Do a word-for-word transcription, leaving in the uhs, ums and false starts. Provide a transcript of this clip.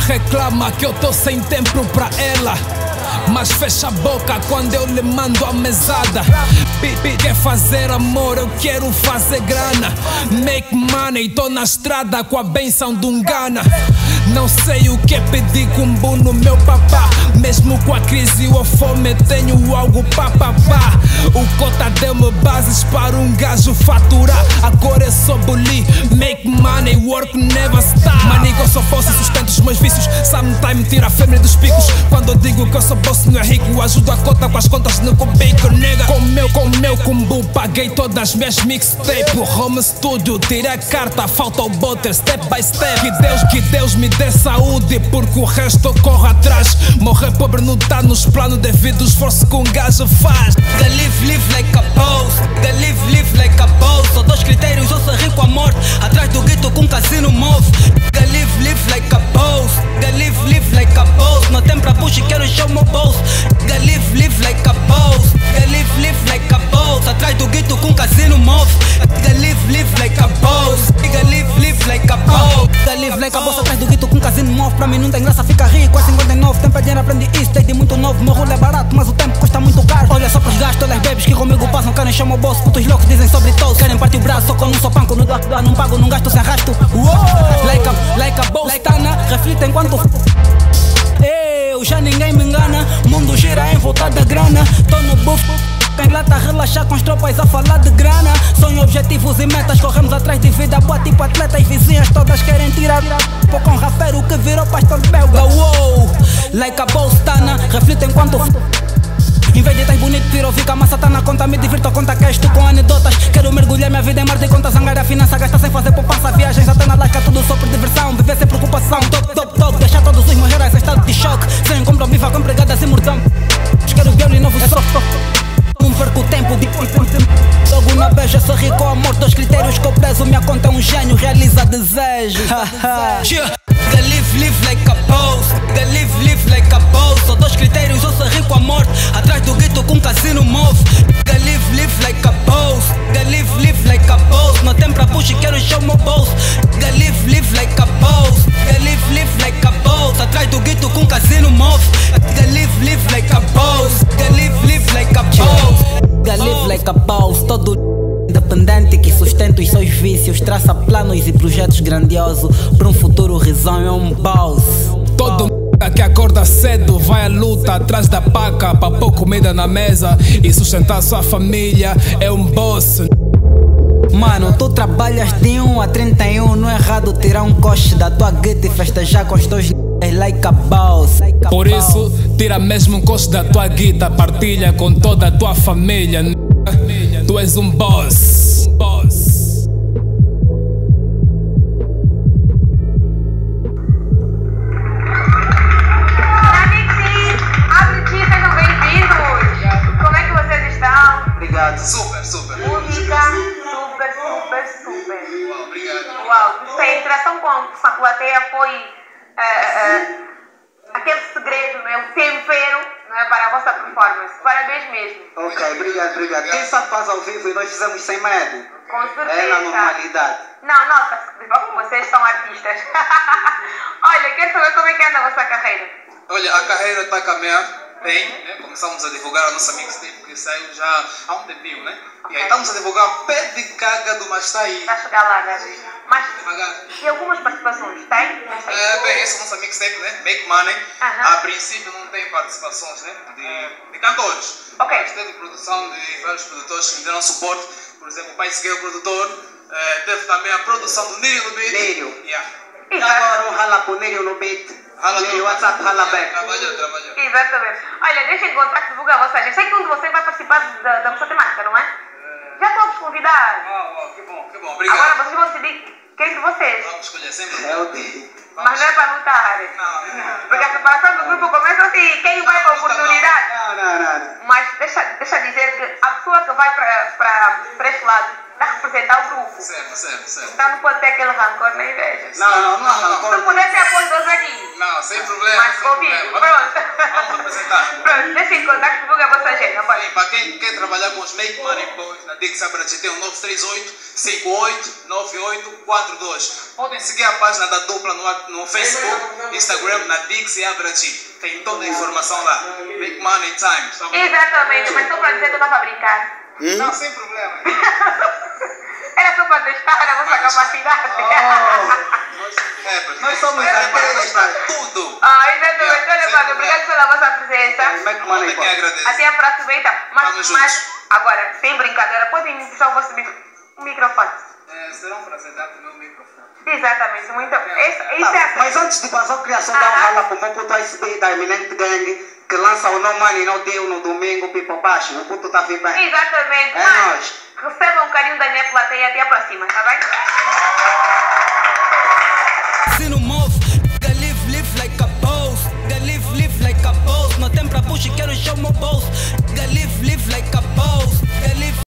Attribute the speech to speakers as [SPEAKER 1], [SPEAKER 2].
[SPEAKER 1] reclama que eu tô sem tempo pra ela, mas fecha a boca quando eu lhe mando a mesada. Bibi quer fazer amor, eu quero fazer grana. Make money, tô na estrada com a benção de um Gana. Não sei o que pedir com bu no meu papá. Mesmo com a crise ou a fome tenho algo pra papá. O cota deu-me bases para um gajo faturar. Agora eu sou bully, make money, work never stop. Manigo, eu sou boss e sustento os meus vícios. Sometime tira a fêmea dos picos. Quando eu digo que eu sou boss não é rico, ajudo a cota com as contas no cubico, nega. Com meu, com meu combo, paguei todas as minhas mixtape. Home studio, tirei a carta, falta o butter, step by step. Que Deus, que Deus me dê saúde, porque o resto eu corro atrás. Morrer pobre não tá nos planos devido ao esforço que um gajo faz.
[SPEAKER 2] The live, live like a boss. The live, live like a boss. Só dois critérios, ou ser rico a morte. Atrás do guito com casino move. The live, live like a boss. The live, live like a boss. Não tem pra push, quero encher o meu bolso. The live, live like a boss. The live, live like a boss. Atrás do guito com casino move. The live, live like a boss. The live, live like a boss. The live like a boss. Atrás do guito com casino move. Pra mim não tem graça, fica rico. É cinquenta e nove, tempo é dinheiro, aprendi isso desde muito novo. Meu rolo é barato, mas o tempo custa muito caro. Olha só pros gastos, olha as babies que comigo passam. Querem chamar o boss, putos loucos dizem sobre todos. Querem partir o braço, só que eu não sou panco. Não dou, não pago, não gasto, se arrasto. Uou! Like a, like a boss, tana, reflita enquanto eu já ninguém me engana. Mundo gira em volta da grana. Tô no buff, em lata relaxar com as tropas a falar de grana. Sonho, objetivos e metas, corremos atrás de vida boa tipo atleta. E vizinhas todas querem tirar pô com rapero que virou pastor belga. Uou! Like a boss, tana, reflita enquanto em vez de estar bonito, tiro, fica massa, tá na conta. Me divirto, conta que estou com anedotas. Quero mergulhar minha vida em mar de conta. Zangar a finança, gasta sem fazer poupança. Viagens até na lasca, tudo só por diversão. Viver sem preocupação, top, top, top. Deixar todos os meus heróis em estado de choque. Sem compromisso, com empregadas e mordão. Quero ver e novo só. Não perco tempo de logo na beija, sou rico ao amor. Dois critérios que eu prezo. Minha conta é um gênio, realiza desejos. The live, live like a boss. The live, live like a boss. Só dois critérios, eu sou rico à morte. Atrás do guito com casino move. The live, live like a boss. The live, live like a boss. Não tem pra push, quero encher o meu bolso. The live, live like a boss. The live, live like a boss. Atrás do guito com casino move. The live, live like a boss. The live, live like a boss. The live like a boss. Todo independente que sustenta os seus vícios, traça planos e projetos grandiosos para um futuro risonho, é um boss.
[SPEAKER 1] Todo m*** que acorda cedo vai à luta atrás da paca para pôr comida na mesa e sustentar sua família, é um boss.
[SPEAKER 2] Mano, tu trabalhas de um a trinta e um, não é errado tirar um coche da tua guita e festejar com os teus n***s like a boss.
[SPEAKER 1] Por isso, tira mesmo um coche da tua guita, partilha com toda a tua família. Tu és um boss. boss.
[SPEAKER 3] Olá, Mixi! Abre-te, sejam bem-vindos! Como é que vocês estão?
[SPEAKER 4] Obrigado. Super, super.
[SPEAKER 3] Música, super, super, super.
[SPEAKER 4] Uau, obrigado.
[SPEAKER 3] Uau, a interação com a plateia foi uh, uh, aquele segredo, né? O tempero, não é, para a vossa performance. Parabéns mesmo.
[SPEAKER 4] Ok, obrigado, obrigado. Quem sabe faz ao vivo e nós fizemos sem medo.
[SPEAKER 3] Com certeza.
[SPEAKER 4] É na normalidade.
[SPEAKER 3] Não, nota-se que vocês são artistas. Olha, quero saber como é que anda a vossa carreira.
[SPEAKER 5] Olha, a carreira está a caminhar bem, né? Começamos a divulgar a nossa mixtape que saiu já há um tempinho, né?
[SPEAKER 3] Okay.
[SPEAKER 5] E aí estamos a divulgar pé de caga do Mas Tá Aí.
[SPEAKER 3] Está a chegar lá, né? Mas
[SPEAKER 5] Devagar.
[SPEAKER 3] e algumas participações? Tem?
[SPEAKER 5] É, bem, essa é a nossa mixtape, né? Make Money.
[SPEAKER 3] Uh-huh.
[SPEAKER 5] A princípio não tem participações, né? De, de cantores.
[SPEAKER 3] Ok.
[SPEAKER 5] Mas teve produção de vários produtores que me deram suporte. Por exemplo, o Pai Seguei, o produtor. É, teve também a produção do Nírio no beat.
[SPEAKER 4] Nírio.
[SPEAKER 5] Yeah.
[SPEAKER 4] E agora o rala pro Nírio no beat.
[SPEAKER 5] Rala
[SPEAKER 4] Nírio,
[SPEAKER 5] no-
[SPEAKER 4] WhatsApp, rala back.
[SPEAKER 5] Trabalhou, trabalhou.
[SPEAKER 3] Exatamente. Olha, deixa em contato, divulgar a vossa agenda. Sei que um de vocês vai participar da, da nossa temática, não é? Já estou a vos convidar.
[SPEAKER 5] Uau, uau, que bom, que bom. Obrigado.
[SPEAKER 3] Agora vocês vão decidir quem de vocês.
[SPEAKER 5] Vamos escolher sempre.
[SPEAKER 4] É o dele.
[SPEAKER 3] Mas não é para lutar.
[SPEAKER 5] Não, não.
[SPEAKER 3] Porque a separação do grupo começa assim, quem vai para a oportunidade.
[SPEAKER 4] Não, não, não.
[SPEAKER 3] Mas deixa, deixa dizer que a pessoa que vai para, para, para este lado a representar o grupo.
[SPEAKER 5] Certo, certo, certo.
[SPEAKER 3] Então não pode ter aquele rancor nem inveja.
[SPEAKER 4] Não, não, não há rancor.
[SPEAKER 3] Se puder ter apoios aqui.
[SPEAKER 5] Não, sem problema.
[SPEAKER 3] Mas
[SPEAKER 5] sem
[SPEAKER 3] convido.
[SPEAKER 5] problema.
[SPEAKER 3] Pronto.
[SPEAKER 5] Vamos representar.
[SPEAKER 3] Pronto, deixa em contato, divulga a vossa agenda. Bora.
[SPEAKER 5] Sim, para quem quer trabalhar com os Make Money Boys, na Dix Abrachi tem o nove três oito, cinco oito nove oito quatro dois. Podem seguir a página da dupla no, no Facebook, Instagram, na Dix Abrachi. Tem toda a informação lá. Make Money Time. Tá bom?
[SPEAKER 3] Exatamente, mas estou para dizer que eu estava a brincar.
[SPEAKER 4] Hum?
[SPEAKER 5] Não, sem problema.
[SPEAKER 3] Era só para testar a vossa capacidade.
[SPEAKER 5] Nós, rappers,
[SPEAKER 4] Nós somos
[SPEAKER 5] rappers para
[SPEAKER 4] artistas.
[SPEAKER 5] tudo.
[SPEAKER 3] Ah, exatamente.
[SPEAKER 5] Yeah,
[SPEAKER 3] Olha,
[SPEAKER 5] sem
[SPEAKER 3] mano,
[SPEAKER 5] problema.
[SPEAKER 3] obrigado pela vossa presença.
[SPEAKER 4] Make
[SPEAKER 5] Não
[SPEAKER 4] money,
[SPEAKER 5] tem quem
[SPEAKER 4] pô.
[SPEAKER 5] agradecer.
[SPEAKER 3] Até a próxima, então. Mas,
[SPEAKER 5] Vamos
[SPEAKER 3] mas
[SPEAKER 5] juntos.
[SPEAKER 3] agora, sem brincadeira, podem me puxar o vosso micro- microfone.
[SPEAKER 5] É, será um prazer dar-te o meu microfone.
[SPEAKER 3] Exatamente, muito. Isso, isso é
[SPEAKER 4] Tá,
[SPEAKER 3] assim.
[SPEAKER 4] mas antes de passar a criação da
[SPEAKER 3] Aham.
[SPEAKER 4] rala com o puto S B da Eminente Gang, que lança o No Money No Deal no domingo, Pipo Baixo, o puto tá bem.
[SPEAKER 3] Exatamente.
[SPEAKER 4] É
[SPEAKER 3] Mas
[SPEAKER 4] nóis.
[SPEAKER 3] recebam um carinho da minha plateia até a próxima, tá bem?
[SPEAKER 2] Se não move, nigga live, live like a boss. Nigga live, live like a boss. No tempo pra push, quero show meu bolso. Nigga live, live like a boss.